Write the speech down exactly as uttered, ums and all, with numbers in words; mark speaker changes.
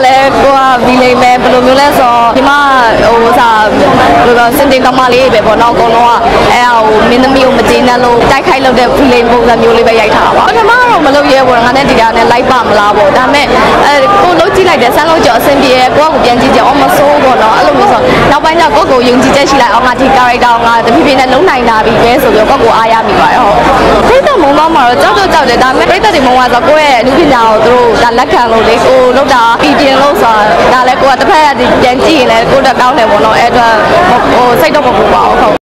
Speaker 1: လည်းကိုကဗီလိမ်ပဲဘယ်လိုမျိုးလဲဆိုတော့ဒီမှာဟိုစားဘယ်လိုစင်တင်ကမလေးပဲပေါ့နော်အကုန်လုံးကအဲဟိုမင်းသမီးကိုမကျေနပ်လို့တိုက်ခိုက်လုပ်တဲ့ဗီလိမ်ပုံစံမျိုးလေးပဲရိုက်ထားတာပါပထမတော့မလုပ်ရဲဘူးငါနဲ့ဒီကနဲ့လိုက်ပါမလားပေါ့ဒါပေမဲ့အဲကိုလုံးကြည့်လိုက်တယ်ဆန်းလုံးကျော်အဆင်ပြေရဲ့ကိုကကိုပြန်ကြည့်ကြအောင်မစိုးပေါ့နော်အဲ့လိုမျိုးဆိုနောက်ပိုင်းကျကိုကိုယုံကြည်ချက်ရှိလိုက်အောင်ငါဒီ character ငါတဖြည်းဖြည်းနဲ့လုံးနိုင်တာပြီပဲဆိုပြီးကိုကိုအားရမိပါတယ်ဟုတ်ပြိတ္တမုံတော့မှာတော့ကြောက်ကြောက်ကြောက်တယ်ဒါပေမဲ့ပြိတ္တတွေမုံသွားဆိုကိုယ့်ရဲ့အမှုပညာကိုသူတို့ဒါလက်ခံလို့လေကိုလောက်တာပြည်ပြင်းလို့ဆိုတာဒါလည်းကိုကတစ်ဖက်ကပြန်ကြည့်ရင်လည်းကိုတက်ကောင်းတယ်ပေါ့နော်အဲ့အတွက်ဟိုစိတ်တော့မပူပါဘူးဟုတ်